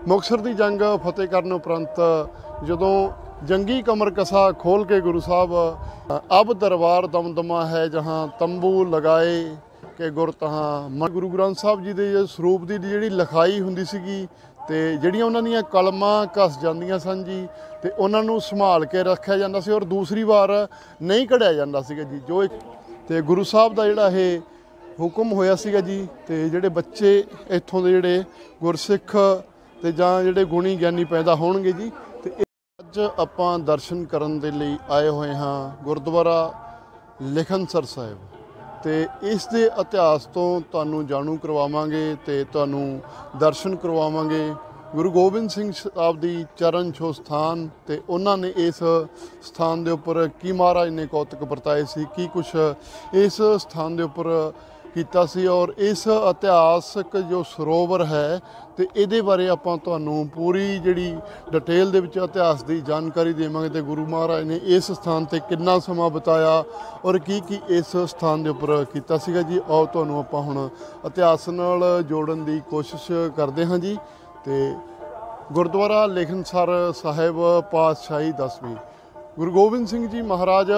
ਮੁਕਤਸਰ ਦੀ ਜੰਗ ਫਤਿਹ ਕਰਨ ਉਪਰੰਤ ਜਦੋਂ जंगी कमर कसा खोल के गुरु साहब अब दरबार दमदमा है जहाँ तंबू लगाए के गुर तहाँ गुरु ग्रंथ साहब जी के ਸਰੂਪ की जी लिखाई होंदी सीगी ते ਜਿਹੜੀਆਂ ਉਹਨਾਂ ਦੀਆਂ ਕਲਮਾਂ ਘਸ ਜਾਂਦੀਆਂ ਸਨ ਜੀ ਤੇ ਉਹਨਾਂ ਨੂੰ ਸੰਭਾਲ ਕੇ ਰੱਖਿਆ ਜਾਂਦਾ ਸੀ ਔਰ ਦੂਸਰੀ ਵਾਰ ਨਹੀਂ ਕਢਿਆ ਜਾਂਦਾ ਸੀਗਾ ਜੀ ਜੋ ਤੇ ਗੁਰੂ ਸਾਹਿਬ ਦਾ ਜਿਹੜਾ ਇਹ ਹੁਕਮ ਹੋਇਆ ਸੀਗਾ ਜੀ ਤੇ ਜਿਹੜੇ ਬੱਚੇ ਇੱਥੋਂ ਦੇ ਜਿਹੜੇ ਗੁਰਸਿੱਖ ਤੇ ਜਾਂ ਜਿਹੜੇ ਗੁਣੀ ਗਿਆਨੀ ਪੈਦਾ ਹੋਣਗੇ ਜੀ ਤੇ ਅੱਜ ਆਪਾਂ ਦਰਸ਼ਨ ਕਰਨ ਦੇ ਲਈ ਆਏ ਹੋਏ ਹਾਂ ਗੁਰਦੁਆਰਾ ਲਿਖਣਸਰ ਸਾਹਿਬ ਤੇ ਇਸ ਦੇ ਇਤਿਹਾਸ ਤੋਂ ਤੁਹਾਨੂੰ ਜਾਣੂ ਕਰਵਾਵਾਂਗੇ ਤੇ ਤੁਹਾਨੂੰ ਦਰਸ਼ਨ ਕਰਵਾਵਾਂਗੇ ਗੁਰੂ ਗੋਬਿੰਦ ਸਿੰਘ ਸਾਹਿਬ ਦੀ ਚਰਨ ਛੋਹ ਸਥਾਨ ਤੇ ਉਹਨਾਂ ਨੇ ਇਸ ਸਥਾਨ ਦੇ ਉੱਪਰ ਕੀ ਮਹਾਰਾਜ ਨੇ ਕੌਤਕ ਵਰਤਾਏ ਸੀ ਕੀ ਕੁਛ ਇਸ ਸਥਾਨ ਦੇ ਉੱਪਰ ਕੀਤਾ ਸੀ ਔਰ ਇਸ ਇਤਿਹਾਸਕ ਜੋ ਸਰੋਵਰ ਹੈ ਤੇ ਇਹਦੇ ਬਾਰੇ ਆਪਾਂ ਤੁਹਾਨੂੰ ਪੂਰੀ ਜਿਹੜੀ ਡਿਟੇਲ ਦੇ ਵਿੱਚ ਇਤਿਹਾਸ ਦੀ ਜਾਣਕਾਰੀ ਦੇਵਾਂਗੇ ਤੇ ਗੁਰੂ ਮਹਾਰਾਜ ਨੇ ਇਸ ਸਥਾਨ ਤੇ ਕਿੰਨਾ ਸਮਾਂ ਬਿਤਾਇਆ ਔਰ ਕੀ ਇਸ ਸਥਾਨ ਦੇ ਉੱਪਰ ਕੀਤਾ ਸੀਗਾ ਜੀ ਆਓ ਤੁਹਾਨੂੰ ਆਪਾਂ ਹੁਣ ਇਤਿਹਾਸ ਨਾਲ ਜੋੜਨ ਦੀ ਕੋਸ਼ਿਸ਼ ਕਰਦੇ ਹਾਂ ਜੀ ਤੇ ਗੁਰਦੁਆਰਾ ਲਿਖਣਸਰ ਸਾਹਿਬ ਪਾਤਸ਼ਾਹੀ 10ਵੀਂ ਗੁਰੂ ਗੋਬਿੰਦ ਸਿੰਘ ਜੀ ਮਹਾਰਾਜ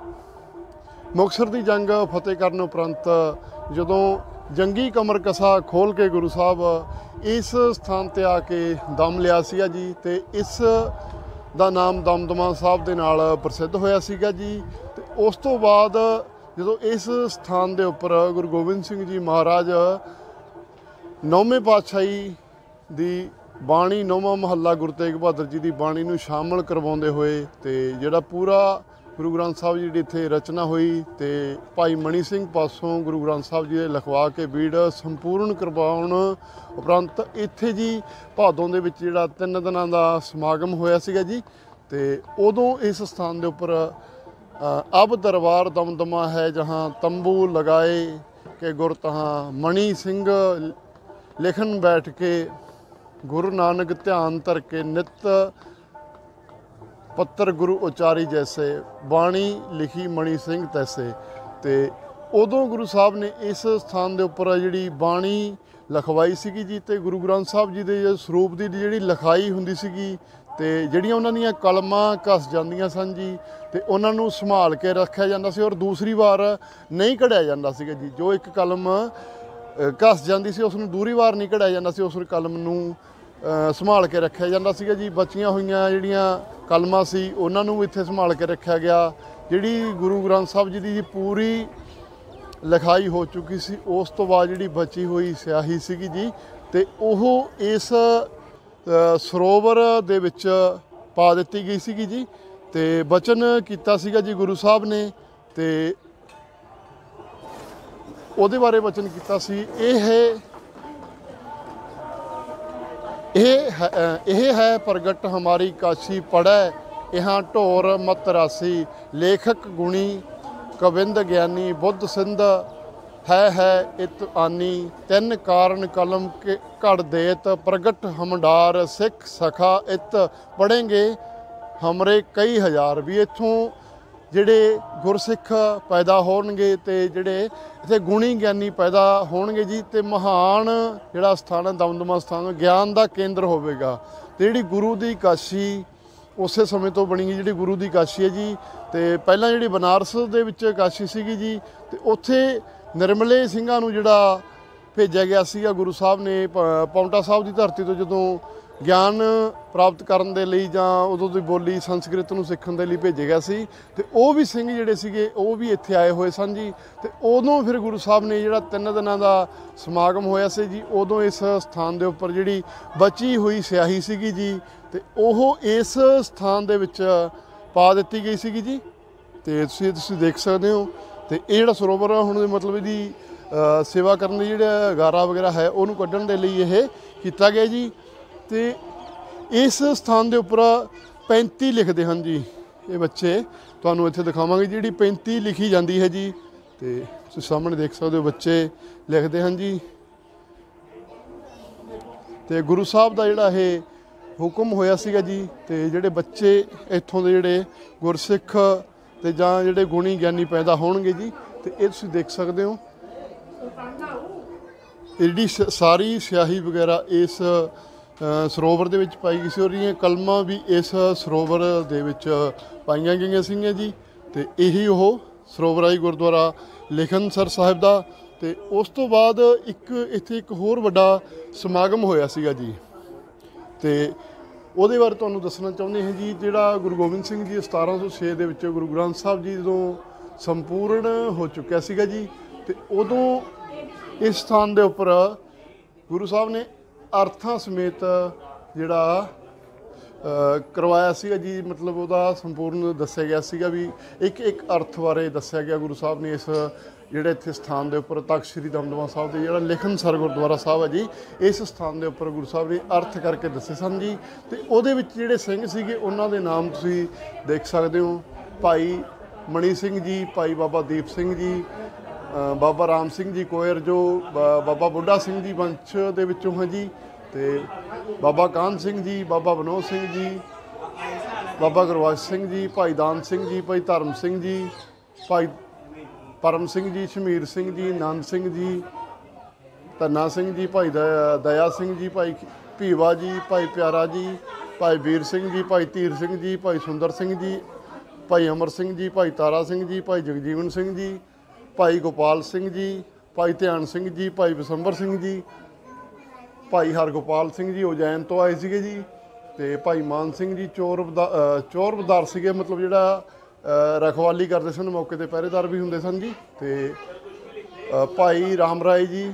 ਮੁਕਤਸਰ ਦੀ ਜੰਗ ਫਤਿਹ ਕਰਨ ਉਪਰੰਤ ਜਦੋਂ ਜੰਗੀ ਕਮਰ ਕਸਾ ਖੋਲ ਕੇ ਗੁਰੂ ਸਾਹਿਬ ਇਸ ਸਥਾਨ ਤੇ ਆ ਕੇ ਦਮ ਲਿਆ ਸੀਗਾ ਜੀ ਤੇ ਇਸ ਦਾ ਨਾਮ ਦਮਦਮਾ ਸਾਹਿਬ ਦੇ ਨਾਲ ਪ੍ਰਸਿੱਧ ਹੋਇਆ ਸੀਗਾ ਜੀ ਤੇ ਉਸ ਤੋਂ ਬਾਅਦ ਜਦੋਂ ਇਸ ਸਥਾਨ ਦੇ ਉੱਪਰ ਗੁਰੂ ਗੋਬਿੰਦ ਸਿੰਘ ਜੀ ਮਹਾਰਾਜ 9ਵੇਂ ਪਾਤਸ਼ਾਹੀ ਦੀ ਬਾਣੀ 9ਵਾਂ ਮਹੱਲਾ ਗੁਰੂ ਤੇਗ ਬਹਾਦਰ ਜੀ ਦੀ ਬਾਣੀ ਨੂੰ ਸ਼ਾਮਲ ਕਰਵਾਉਂਦੇ ਹੋਏ ਤੇ ਜਿਹੜਾ ਪੂਰਾ ਗੁਰੂ ਗ੍ਰੰਥ ਸਾਹਿਬ ਜੀ ਦੀ ਇੱਥੇ ਰਚਨਾ ਹੋਈ ਤੇ ਭਾਈ ਮਣੀ ਸਿੰਘ ਪਾਸੋਂ ਗੁਰੂ ਗ੍ਰੰਥ ਸਾਹਿਬ ਜੀ ਦੇ ਲਿਖਵਾ ਕੇ ਬੀੜ ਸੰਪੂਰਨ ਕਰਵਾਉਣ ਉਪਰੰਤ ਇੱਥੇ ਜੀ ਭਾਦੋਂ ਦੇ ਵਿੱਚ ਜਿਹੜਾ 3 ਦਿਨਾਂ ਦਾ ਸਮਾਗਮ ਹੋਇਆ ਸੀਗਾ ਜੀ ਤੇ ਉਦੋਂ ਇਸ ਸਥਾਨ ਦੇ ਉੱਪਰ ਅਬ ਦਰਬਾਰ ਦਮਦਮਾ ਹੈ ਜਹਾਂ ਤੰਬੂ ਲਗਾਏ ਕਿ ਗੁਰ ਤਹਾਂ ਮਣੀ ਸਿੰਘ ਲਿਖਣ ਬੈਠ ਕੇ ਗੁਰੂ ਨਾਨਕ ਧਿਆਨ ਧਰ ਕੇ ਨਿਤ पत्तर गुरु उचारी जैसे बाणी लिखी मणि सिंह तैसे तो उदों गुरु साहब ने इस स्थान के उपर जी बाणी लिखवाई सी जी तो गुरु ग्रंथ साहब जी के ਸਰੂਪ की जी लिखाई होंदी सी तो ਜਿਹੜੀਆਂ ਉਹਨਾਂ ਦੀਆਂ ਕਲਮਾਂ ਘਸ ਜਾਂਦੀਆਂ ਸਨ ਜੀ ਤੇ ਉਹਨਾਂ ਨੂੰ ਸੰਭਾਲ ਕੇ ਰੱਖਿਆ ਜਾਂਦਾ ਸੀ ਔਰ ਦੂਸਰੀ ਵਾਰ ਨਹੀਂ ਕਢਿਆ ਜਾਂਦਾ ਸੀਗਾ ਜੀ ਜੋ ਇੱਕ ਕਲਮ ਘਸ ਜਾਂਦੀ ਸੀ ਉਸ ਨੂੰ ਦੂਰੀ ਵਾਰ ਨਹੀਂ ਕਢਿਆ ਜਾਂਦਾ ਸੀ ਉਸ ਕਲਮ ਨੂੰ ਸੰਭਾਲ ਕੇ ਰੱਖਿਆ ਜਾਂਦਾ ਸੀਗਾ ਜੀ ਬਚੀਆਂ ਹੋਈਆਂ ਜਿਹੜੀਆਂ ਕਲਮਾਂ ਸੀ ਉਹਨਾਂ ਨੂੰ ਇੱਥੇ ਸੰਭਾਲ ਕੇ ਰੱਖਿਆ ਗਿਆ ਜਿਹੜੀ ਗੁਰੂ ਗ੍ਰੰਥ ਸਾਹਿਬ ਜੀ ਦੀ ਪੂਰੀ ਲਿਖਾਈ ਹੋ ਚੁੱਕੀ ਸੀ ਉਸ ਤੋਂ ਬਾਅਦ ਜਿਹੜੀ ਬਚੀ ਹੋਈ ਸਿਆਹੀ ਸੀਗੀ ਜੀ ਤੇ ਉਹ ਇਸ ਸਰੋਵਰ ਦੇ ਵਿੱਚ ਪਾ ਦਿੱਤੀ ਗਈ ਸੀਗੀ ਜੀ ਤੇ ਬਚਨ ਕੀਤਾ ਸੀਗਾ ਜੀ ਗੁਰੂ ਸਾਹਿਬ ਨੇ ਤੇ ਉਹਦੇ ਬਾਰੇ ਬਚਨ ਕੀਤਾ ਸੀ ਇਹ है प्रगट हमारी काशी पढ़ै यहाँ ढोर मत रासी लेखक गुणी कविंद ज्ञानी बुद्ध सिंध है इत आनी तिन कारण कलम के घड़ देत प्रगट हमडार सिख सखा इत पढ़ेंगे हमरे कई हज़ार भी इत्थों ਜਿਹੜੇ ਗੁਰਸਿੱਖ ਪੈਦਾ ਹੋਣਗੇ ਤੇ ਜਿਹੜੇ ਇੱਥੇ ਗੁਣੀ ਗਿਆਨੀ ਪੈਦਾ ਹੋਣਗੇ ਜੀ ਤੇ ਮਹਾਨ ਜਿਹੜਾ ਸਥਾਨ ਹੈ ਦਮਦਮਾ ਸਥਾਨ ਗਿਆਨ ਦਾ ਕੇਂਦਰ ਹੋਵੇਗਾ ਤੇ ਜਿਹੜੀ ਗੁਰੂ ਦੀ ਕਾਸ਼ੀ ਉਸੇ ਸਮੇਂ ਤੋਂ ਬਣੀ ਜਿਹੜੀ ਗੁਰੂ ਦੀ ਕਾਸ਼ੀ ਹੈ ਜੀ ਤੇ ਪਹਿਲਾਂ ਜਿਹੜੀ ਬਨਾਰਸ ਦੇ ਵਿੱਚ ਕਾਸ਼ੀ ਸੀਗੀ ਜੀ ਤੇ ਉੱਥੇ ਨਿਰਮਲੇ ਸਿੰਘਾਂ ਨੂੰ ਜਿਹੜਾ ਭੇਜਿਆ ਗਿਆ ਸੀਗਾ ਗੁਰੂ ਸਾਹਿਬ ਨੇ ਪੌਂਟਾ ਸਾਹਿਬ ਦੀ ਧਰਤੀ ਤੋਂ ਜਦੋਂ ਗਿਆਨ ਪ੍ਰਾਪਤ ਕਰਨ ਦੇ ਲਈ ਜਾਂ ਉਦੋਂ ਦੀ ਬੋਲੀ ਸੰਸਕ੍ਰਿਤ ਨੂੰ ਸਿੱਖਣ ਦੇ ਲਈ ਭੇਜਿਆ ਗਿਆ ਸੀ ਤੇ ਉਹ ਵੀ ਸਿੰਘ ਜਿਹੜੇ ਸੀਗੇ ਉਹ ਵੀ ਇੱਥੇ ਆਏ ਹੋਏ ਸਨ ਜੀ ਤੇ ਉਦੋਂ ਫਿਰ ਗੁਰੂ ਸਾਹਿਬ ਨੇ ਜਿਹੜਾ 3 ਦਿਨਾਂ ਦਾ ਸਮਾਗਮ ਹੋਇਆ ਸੀ ਜੀ ਉਦੋਂ ਇਸ ਸਥਾਨ ਦੇ ਉੱਪਰ ਜਿਹੜੀ ਬਚੀ ਹੋਈ ਸਿਆਹੀ ਸੀਗੀ ਜੀ ਤੇ ਉਹ ਇਸ ਸਥਾਨ ਦੇ ਵਿੱਚ ਪਾ ਦਿੱਤੀ ਗਈ ਸੀਗੀ ਜੀ ਤੇ ਤੁਸੀਂ ਦੇਖ ਸਕਦੇ ਹੋ ਤੇ ਇਹ ਜਿਹੜਾ ਸਰੋਵਰ ਹੁਣ ਮਤਲਬ ਇਹਦੀ ਸੇਵਾ ਕਰਨ ਦੀ ਜਿਹੜਾ ਗਾਰਾ ਵਗੈਰਾ ਹੈ ਉਹਨੂੰ ਕੱਢਣ ਦੇ ਲਈ ਇਹ ਕੀਤਾ ਗਿਆ ਜੀ ਤੇ ਇਸ ਸਥਾਨ ਦੇ ਉੱਪਰ 35 ਲਿਖਦੇ ਹਨ ਜੀ ਇਹ ਬੱਚੇ ਤੁਹਾਨੂੰ ਇੱਥੇ ਦਿਖਾਵਾਂਗੇ ਜਿਹੜੀ 35 ਲਿਖੀ ਜਾਂਦੀ ਹੈ ਜੀ ਤੇ ਤੁਸੀਂ ਸਾਹਮਣੇ ਦੇਖ ਸਕਦੇ ਹੋ ਬੱਚੇ ਲਿਖਦੇ ਹਨ ਜੀ ਤੇ ਗੁਰੂ ਸਾਹਿਬ ਦਾ ਜਿਹੜਾ ਇਹ ਹੁਕਮ ਹੋਇਆ ਸੀਗਾ ਜੀ ਤੇ ਜਿਹੜੇ ਬੱਚੇ ਇੱਥੋਂ ਦੇ ਜਿਹੜੇ ਗੁਰਸਿੱਖ ਤੇ ਜਾਂ ਜਿਹੜੇ ਗੁਣੀ ਗਿਆਨੀ ਪੈਦਾ ਹੋਣਗੇ ਜੀ ਤੇ ਇਹ ਤੁਸੀਂ ਦੇਖ ਸਕਦੇ ਹੋ ਜਿਹੜੀ ਸਾਰੀ ਸਿਆਹੀ ਵਗੈਰਾ ਇਸ ਸਰੋਵਰ ਦੇ ਵਿੱਚ ਪਾਈ ਗਈ ਸੀ ਔਰ ਇਹਦੀਆਂ ਕਲਮਾਂ ਵੀ ਇਸ ਸਰੋਵਰ ਦੇ ਵਿੱਚ ਪਾਈਆਂ ਗਈਆਂ ਸੀਗੀਆਂ ਜੀ। ਤੇ ਇਹੀ ਉਹ ਸਰੋਵਰ ਆ ਜੀ ਗੁਰਦੁਆਰਾ ਲੇਖਨਸਰ ਸਾਹਿਬ ਦਾ। ਤੇ ਉਸ ਤੋਂ ਬਾਅਦ ਇੱਥੇ ਇੱਕ ਹੋਰ ਵੱਡਾ ਸਮਾਗਮ ਹੋਇਆ ਸੀਗਾ ਜੀ। ਤੇ ਉਹਦੇ ਬਾਰੇ ਤੁਹਾਨੂੰ ਦੱਸਣਾ ਚਾਹੁੰਦੇ ਹਾਂ ਜੀ। ਜਿਹੜਾ ਗੁਰੂ ਗੋਬਿੰਦ ਸਿੰਘ ਜੀ 1706 ਦੇ ਵਿੱਚ ਗੁਰੂ ਗ੍ਰੰਥ ਸਾਹਿਬ ਜੀ ਜਦੋਂ ਸੰਪੂਰਨ ਹੋ ਚੁੱਕਿਆ ਸੀਗਾ ਜੀ, ਤੇ ਉਦੋਂ ਇਸ ਸਥਾਨ ਦੇ ਉੱਪਰ ਗੁਰੂ ਸਾਹਿਬ ਨੇ ਅਰਥਾਂ ਸਮੇਤ ਜਿਹੜਾ ਕਰਵਾਇਆ ਸੀਗਾ ਜੀ। ਮਤਲਬ ਉਹਦਾ ਸੰਪੂਰਨ ਦੱਸਿਆ ਗਿਆ ਸੀਗਾ ਵੀ ਇੱਕ ਇੱਕ ਅਰਥ ਬਾਰੇ ਦੱਸਿਆ ਗਿਆ ਗੁਰੂ ਸਾਹਿਬ ਨੇ। ਇਸ ਜਿਹੜੇ ਇੱਥੇ ਸਥਾਨ ਦੇ ਉੱਪਰ ਤਖ਼ਤ ਸ੍ਰੀ ਦਮਦਮਾ ਸਾਹਿਬ ਦੇ ਜਿਹੜਾ ਲੇਖਨਸਰ ਗੁਰਦੁਆਰਾ ਸਾਹਿਬ ਹੈ ਜੀ, ਇਸ ਸਥਾਨ ਦੇ ਉੱਪਰ ਗੁਰੂ ਸਾਹਿਬ ਨੇ ਅਰਥ ਕਰਕੇ ਦੱਸੇ ਸਨ ਜੀ। ਤੇ ਉਹਦੇ ਵਿੱਚ ਜਿਹੜੇ ਸਿੰਘ ਸੀਗੇ ਉਹਨਾਂ ਦੇ ਨਾਮ ਤੁਸੀਂ ਦੇਖ ਸਕਦੇ ਹੋ। ਭਾਈ ਮਣੀ ਸਿੰਘ ਜੀ, ਭਾਈ ਬਾਬਾ ਦੀਪ ਸਿੰਘ ਜੀ, ਬਾਬਾ ਰਾਮ ਸਿੰਘ ਜੀ ਕੋਇਰ ਜੋ ਬਾਬਾ ਬੁੱਢਾ ਸਿੰਘ ਜੀ ਵੰਸ਼ ਦੇ ਵਿੱਚੋਂ ਹੈ ਜੀ, ਤੇ ਬਾਬਾ ਕਾਹਨ ਸਿੰਘ ਜੀ, ਬਾਬਾ ਵਿਨੋਦ ਸਿੰਘ ਜੀ, ਬਾਬਾ ਗੁਰਬਖਸ਼ ਸਿੰਘ ਜੀ, ਭਾਈ ਦਾਨ ਸਿੰਘ ਜੀ, ਭਾਈ ਧਰਮ ਸਿੰਘ ਜੀ, ਭਾਈ ਪਰਮ ਸਿੰਘ ਜੀ, ਸ਼ਮੀਰ ਸਿੰਘ ਜੀ, ਨੰਦ ਸਿੰਘ ਜੀ, ਧੰਨਾ ਸਿੰਘ ਜੀ, ਭਾਈ ਦਇਆ ਸਿੰਘ ਜੀ, ਭਾਈ ਭੀਵਾ ਜੀ, ਭਾਈ ਪਿਆਰਾ ਜੀ, ਭਾਈ ਵੀਰ ਸਿੰਘ ਜੀ, ਭਾਈ ਧੀਰ ਸਿੰਘ ਜੀ, ਭਾਈ ਸੁੰਦਰ ਸਿੰਘ ਜੀ, ਭਾਈ ਅਮਰ ਸਿੰਘ ਜੀ, ਭਾਈ ਤਾਰਾ ਸਿੰਘ ਜੀ, ਭਾਈ ਜਗਜੀਵਨ ਸਿੰਘ ਜੀ, ਭਾਈ ਗੋਪਾਲ ਸਿੰਘ ਜੀ, ਭਾਈ ਧਿਆਨ ਸਿੰਘ ਜੀ, ਭਾਈ ਵਿਸੰਬਰ ਸਿੰਘ ਜੀ, ਭਾਈ ਹਰਗੋਪਾਲ ਸਿੰਘ ਜੀ ਉਜੈਨ ਤੋਂ ਆਏ ਸੀਗੇ ਜੀ, ਤੇ ਭਾਈ ਮਾਨ ਸਿੰਘ ਜੀ ਚੋਰਬਦਾਰ ਸੀਗੇ, ਮਤਲਬ ਜਿਹੜਾ ਰਖਵਾਲੀ ਕਰਦੇ ਸਨ, ਮੌਕੇ 'ਤੇ ਪਹਿਰੇਦਾਰ ਵੀ ਹੁੰਦੇ ਸਨ ਜੀ। ਤੇ ਭਾਈ ਰਾਮ ਰਾਏ ਜੀ,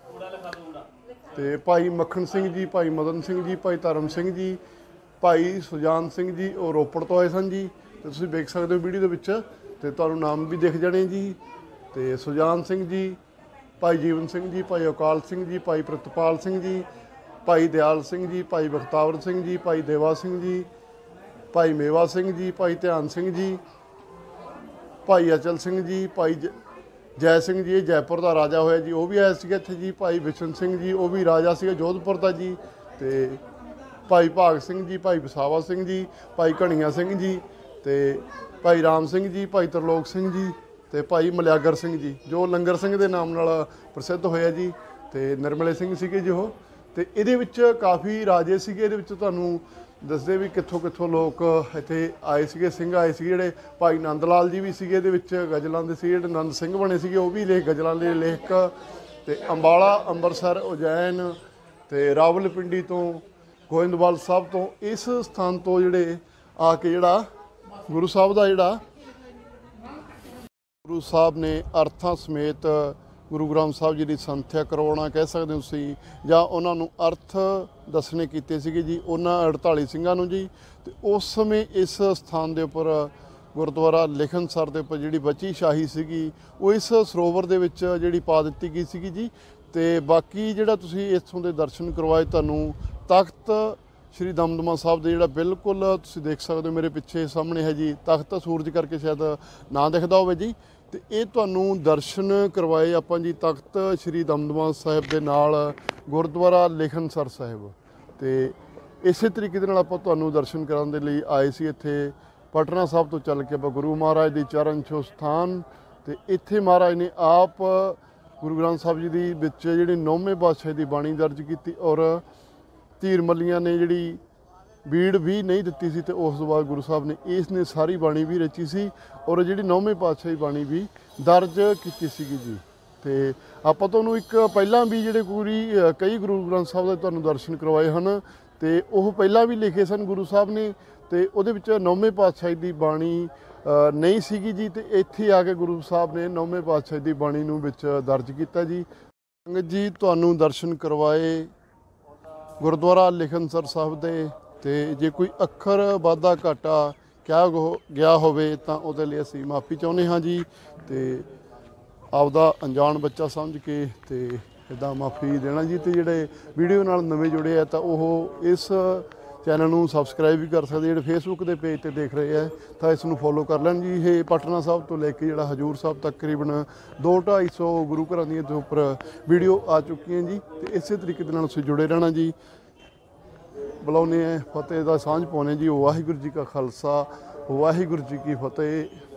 ਤੇ ਭਾਈ ਮੱਖਣ ਸਿੰਘ ਜੀ, ਭਾਈ ਮਦਨ ਸਿੰਘ ਜੀ, ਭਾਈ ਧਰਮ ਸਿੰਘ ਜੀ, ਭਾਈ ਸੁਜਾਨ ਸਿੰਘ ਜੀ, ਉਹ ਰੋਪੜ ਤੋਂ ਆਏ ਸਨ ਜੀ। ਤੇ ਤੁਸੀਂ ਵੇਖ ਸਕਦੇ ਹੋ ਵੀਡੀਓ ਦੇ ਵਿੱਚ, ਤੇ ਤੁਹਾਨੂੰ ਨਾਮ ਵੀ ਦਿਖ ਜਾਣੇ ਜੀ। ਤੇ ਸੁਜਾਨ ਸਿੰਘ ਜੀ, ਭਾਈ ਜੀਵਨ ਸਿੰਘ ਜੀ, ਭਾਈ ਅਕਾਲ ਸਿੰਘ ਜੀ, ਭਾਈ ਪ੍ਰਿਤਪਾਲ ਸਿੰਘ ਜੀ, ਭਾਈ ਦਿਆਲ ਸਿੰਘ ਜੀ, ਭਾਈ ਬਖਤਾਵਰ ਸਿੰਘ ਜੀ, ਭਾਈ ਦੇਵਾ ਸਿੰਘ ਜੀ, ਭਾਈ ਮੇਵਾ ਸਿੰਘ ਜੀ, ਭਾਈ ਧਿਆਨ ਸਿੰਘ ਜੀ, ਭਾਈ ਅਚਲ ਸਿੰਘ ਜੀ, ਭਾਈ ਜੈ ਸਿੰਘ ਜੀ, ਇਹ ਜੈਪੁਰ ਦਾ ਰਾਜਾ ਹੋਇਆ ਜੀ, ਉਹ ਵੀ ਆਇਆ ਸੀਗਾ ਇੱਥੇ ਜੀ। ਭਾਈ ਬਿਸ਼ਨ ਸਿੰਘ ਜੀ, ਉਹ ਵੀ ਰਾਜਾ ਸੀਗਾ ਜੋਧਪੁਰ ਦਾ ਜੀ। ਤੇ ਭਾਈ ਭਾਗ ਸਿੰਘ ਜੀ, ਭਾਈ ਵਸਾਵਾ ਸਿੰਘ ਜੀ, ਭਾਈ ਘਣੀਆ ਸਿੰਘ ਜੀ, ਤੇ ਭਾਈ ਰਾਮ ਸਿੰਘ ਜੀ, ਭਾਈ ਤਰਲੋਕ ਸਿੰਘ ਜੀ, ਤੇ ਭਾਈ ਮਲਿਆਗਰ ਸਿੰਘ ਜੀ, ਜੋ ਲੰਗਰ ਸਿੰਘ ਦੇ ਨਾਮ ਨਾਲ ਪ੍ਰਸਿੱਧ ਹੋਇਆ ਜੀ। ਤੇ ਨਿਰਮਲੇ ਸਿੰਘ ਸੀਗੇ ਜੀ ਉਹ। ਤੇ ਇਹਦੇ ਵਿੱਚ ਕਾਫੀ ਰਾਜੇ ਸੀਗੇ। ਇਹਦੇ ਵਿੱਚ ਤੁਹਾਨੂੰ ਦੱਸਦੇ ਵੀ ਕਿੱਥੋਂ ਕਿੱਥੋਂ ਲੋਕ ਇੱਥੇ ਆਏ ਸੀਗੇ, ਸਿੰਘ ਆਏ ਸੀਗੇ। ਜਿਹੜੇ ਭਾਈ ਨੰਦ ਲਾਲ ਜੀ ਵੀ ਸੀਗੇ ਇਹਦੇ ਵਿੱਚ, ਗਜ਼ਲਾਂ ਦੇ ਸੀ। ਜਿਹੜੇ ਨੰਦ ਸਿੰਘ ਬਣੇ ਸੀਗੇ ਉਹ ਵੀ ਗਜ਼ਲਾਂ ਦੇ ਲੇਖਕ। ਤੇ ਅੰਬਾਲਾ, ਅੰਮ੍ਰਿਤਸਰ, ਉਜੈਨ, ਤੇ ਰਾਵਲਪਿੰਡੀ ਤੋਂ, ਗੋਇੰਦਵਾਲ ਸਾਹਿਬ ਤੋਂ, ਇਸ ਸਥਾਨ ਤੋਂ ਜਿਹੜੇ ਆ ਕੇ ਜਿਹੜਾ ਗੁਰੂ ਸਾਹਿਬ ਦਾ ਜਿਹੜਾ ਗੁਰੂ ਸਾਹਿਬ ਨੇ ਅਰਥਾਂ ਸਮੇਤ ਗੁਰੂ ਗ੍ਰੰਥ ਸਾਹਿਬ ਜੀ ਦੀ ਸੰਥਿਆ ਕਰਵਾਉਣਾ ਕਹਿ ਸਕਦੇ ਹੋ ਤੁਸੀਂ, ਜਾਂ ਉਹਨਾਂ ਨੂੰ ਅਰਥ ਦੱਸਣੇ ਕੀਤੇ ਸੀਗੇ ਜੀ ਉਹਨਾਂ 48 ਸਿੰਘਾਂ ਨੂੰ ਜੀ। ਤੇ ਉਸ ਸਮੇਂ ਇਸ ਸਥਾਨ ਦੇ ਉੱਪਰ ਗੁਰਦੁਆਰਾ ਲੇਖਨਸਰ ਦੇ ਉੱਪਰ ਜਿਹੜੀ ਬਚੀ ਸ਼ਾਹੀ ਸੀਗੀ ਉਹ ਇਸ ਸਰੋਵਰ ਦੇ ਵਿੱਚ ਜਿਹੜੀ ਪਾ ਦਿੱਤੀ ਗਈ ਸੀਗੀ ਜੀ। ਤੇ ਬਾਕੀ ਜਿਹੜਾ ਤੁਸੀਂ ਇੱਥੋਂ ਦੇ ਦਰਸ਼ਨ ਕਰਵਾਏ, ਤੁਹਾਨੂੰ ਤਖਤ ਸ਼੍ਰੀ ਦਮਦਮਾ ਸਾਹਿਬ ਦੇ ਜਿਹੜਾ ਬਿਲਕੁਲ ਤੁਸੀਂ ਦੇਖ ਸਕਦੇ ਹੋ ਮੇਰੇ ਪਿੱਛੇ ਸਾਹਮਣੇ ਹੈ ਜੀ, ਤਖਤ ਸੂਰਜ ਕਰਕੇ ਸ਼ਾਇਦ ਨਾ ਦਿਖਦਾ ਹੋਵੇ ਜੀ। ਤੇ ਇਹ ਤੁਹਾਨੂੰ ਦਰਸ਼ਨ ਕਰਵਾਏ ਆਪਾਂ ਜੀ ਤਖਤ ਸ਼੍ਰੀ ਦਮਦਮਾ ਸਾਹਿਬ ਦੇ ਨਾਲ ਗੁਰਦੁਆਰਾ ਲੇਖਨਸਰ ਸਾਹਿਬ। ਤੇ ਇਸੇ ਤਰੀਕੇ ਦੇ ਨਾਲ ਆਪਾਂ ਤੁਹਾਨੂੰ ਦਰਸ਼ਨ ਕਰਨ ਦੇ ਲਈ ਆਏ ਸੀ ਇੱਥੇ ਪਟਨਾ ਸਾਹਿਬ ਤੋਂ ਚੱਲ ਕੇ ਆਪਾਂ ਗੁਰੂ ਮਹਾਰਾਜ ਦੀ ਚਰਨ ਛੋਹ ਸਥਾਨ। ਤੇ ਇੱਥੇ ਮਹਾਰਾਜ ਨੇ ਆਪ ਗੁਰੂ ਗ੍ਰੰਥ ਸਾਹਿਬ ਜੀ ਦੀ ਵਿੱਚ ਜਿਹੜੀ 9ਵੇਂ ਪਾਤਸ਼ਾਹ ਦੀ ਬਾਣੀ ਦਰਜ ਕੀਤੀ, ਔਰ ਧੀਰ ਮੱਲੀਆਂ ਨੇ ਜਿਹੜੀ ਬੀੜ ਵੀ ਨਹੀਂ ਦਿੱਤੀ ਸੀ। ਤੇ ਉਸ ਤੋਂ ਬਾਅਦ ਗੁਰੂ ਸਾਹਿਬ ਨੇ ਇਸ ਨੇ ਸਾਰੀ ਬਾਣੀ ਵੀ ਰਚੀ ਸੀ, ਔਰ ਜਿਹੜੀ 9ਵੇਂ ਪਾਤਸ਼ਾਹ ਦੀ ਬਾਣੀ ਵੀ ਦਰਜ ਕੀਤੀ ਸੀਗੀ ਜੀ। ਤੇ ਆਪਾਂ ਤੁਹਾਨੂੰ ਇੱਕ ਪਹਿਲਾਂ ਵੀ ਜਿਹੜੇ ਕਈ ਗੁਰੂ ਗ੍ਰੰਥ ਸਾਹਿਬ ਦੇ ਤੁਹਾਨੂੰ ਦਰਸ਼ਨ ਕਰਵਾਏ ਹਨ, ਤੇ ਉਹ ਪਹਿਲਾਂ ਵੀ ਲਿਖੇ ਸਨ ਗੁਰੂ ਸਾਹਿਬ ਨੇ। ਤੇ ਉਹਦੇ ਵਿੱਚ 9ਵੇਂ ਪਾਤਸ਼ਾਹ ਦੀ ਬਾਣੀ ਨਹੀਂ ਸੀਗੀ ਜੀ। ਤੇ ਇੱਥੇ ਆ ਕੇ ਗੁਰੂ ਸਾਹਿਬ ਨੇ 9ਵੇਂ ਪਾਤਸ਼ਾਹ ਦੀ ਬਾਣੀ ਨੂੰ ਵਿੱਚ ਦਰਜ ਕੀਤਾ ਜੀ। ਸੰਗਤ ਜੀ, ਤੁਹਾਨੂੰ ਦਰਸ਼ਨ ਕਰਵਾਏ ਗੁਰਦੁਆਰਾ ਲੇਖਨਸਰ ਸਾਹਿਬ ਦੇ। ਤੇ ਜੇ ਕੋਈ ਅੱਖਰ ਵਾਧਾ ਘਾਟਾ ਕਿਹਾ ਗਿਆ ਹੋਵੇ ਤਾਂ ਉਹਦੇ ਲਈ ਅਸੀਂ ਮਾਫੀ ਚਾਹੁੰਦੇ ਹਾਂ ਜੀ। ਤੇ ਆਪਦਾ ਅਣਜਾਣ ਬੱਚਾ ਸਮਝ ਕੇ ਤੇ ਇੱਦਾਂ ਮਾਫੀ ਦੇਣਾ ਜੀ। ਤੇ ਜਿਹੜੇ ਵੀਡੀਓ ਨਾਲ ਨਵੇਂ ਜੁੜੇ ਆ ਤਾਂ ਉਹ ਇਸ ਚੈਨਲ ਨੂੰ ਸਬਸਕ੍ਰਾਈਬ ਵੀ ਕਰ ਸਕਦੇ। ਜਿਹੜੇ ਫੇਸਬੁੱਕ ਦੇ ਪੇਜ ਤੇ ਦੇਖ ਰਹੇ ਆ ਤਾਂ ਇਸ ਨੂੰ ਫੋਲੋ ਕਰ ਲੈਣ ਜੀ। ਇਹ ਪਟਨਾ ਸਾਹਿਬ ਤੋਂ ਲੈ ਕੇ ਜਿਹੜਾ ਹਜੂਰ ਸਾਹਿਬ ਤੱਕ ਤਕਰੀਬਨ 200-250 ਗੁਰੂ ਘਰਾਂ ਦੀਆਂ ਦੇ ਉੱਪਰ ਵੀਡੀਓ ਆ ਚੁੱਕੀਆਂ ਜੀ। ਤੇ ਇਸੇ ਤਰੀਕੇ ਦੇ ਨਾਲ ਤੁਸੀਂ ਜੁੜੇ ਰਹਿਣਾ ਜੀ। ਬੁਲਾਉਂਦੇ ਆ ਫਤਿਹ ਦਾ ਸਾਂਝ ਪਾਉਂਦੇ ਜੀ। ਵਾਹਿਗੁਰੂ ਜੀ ਕਾ ਖਾਲਸਾ, ਵਾਹਿਗੁਰੂ ਜੀ ਕੀ ਫਤਿਹ।